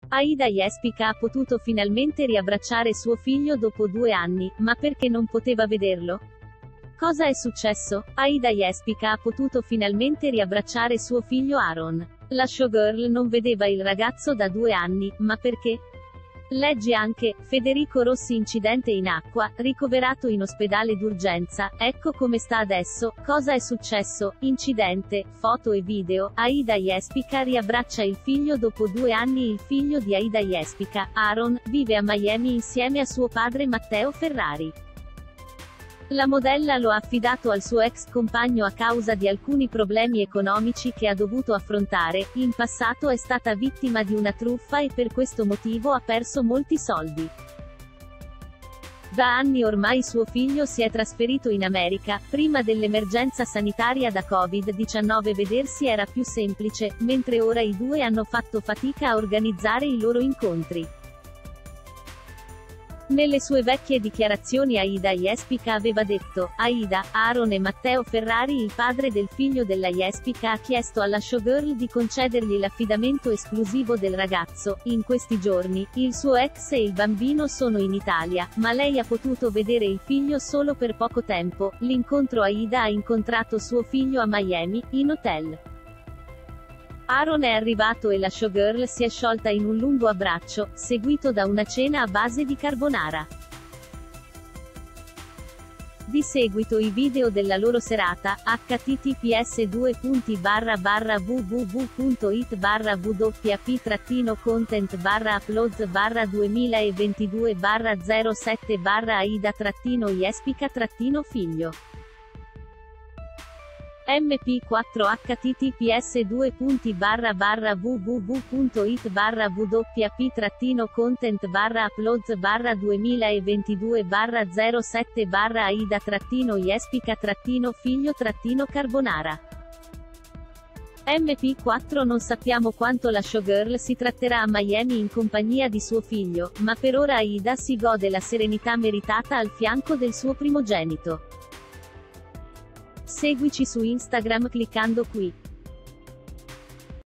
Aida Jespica ha potuto finalmente riabbracciare suo figlio dopo 2 anni, ma perché non poteva vederlo? Cosa è successo? Aida Jespica ha potuto finalmente riabbracciare suo figlio Aaron. La showgirl non vedeva il ragazzo da 2 anni, ma perché? Leggi anche, Federico Rossi incidente in acqua, ricoverato in ospedale d'urgenza, ecco come sta adesso, cosa è successo, incidente, foto e video, Aida Jespica riabbraccia il figlio dopo 2 anni. Il figlio di Aida Jespica, Aaron, vive a Miami insieme a suo padre Matteo Ferrari. La modella lo ha affidato al suo ex compagno a causa di alcuni problemi economici che ha dovuto affrontare. In passato è stata vittima di una truffa e per questo motivo ha perso molti soldi. Da anni ormai suo figlio si è trasferito in America. Prima dell'emergenza sanitaria da Covid-19 vedersi era più semplice, mentre ora i due hanno fatto fatica a organizzare i loro incontri. Nelle sue vecchie dichiarazioni Aida Jespica aveva detto: Aida, Aaron e Matteo Ferrari, il padre del figlio della Jespica, ha chiesto alla showgirl di concedergli l'affidamento esclusivo del ragazzo. In questi giorni, il suo ex e il bambino sono in Italia, ma lei ha potuto vedere il figlio solo per poco tempo. L'incontro Aida ha incontrato suo figlio a Miami, in hotel. Aaron è arrivato e la showgirl si è sciolta in un lungo abbraccio, seguito da una cena a base di carbonara. Di seguito i video della loro serata, https://www.wp-content/uploads/07/aida-jespica-figlio mp4-https://www.it/wp-content/uploads/2022/07/aida-jespica-figlio-carbonara. MP4 Non sappiamo quanto la showgirl si tratterà a Miami in compagnia di suo figlio, ma per ora Aida si gode la serenità meritata al fianco del suo primogenito. Seguici su Instagram cliccando qui.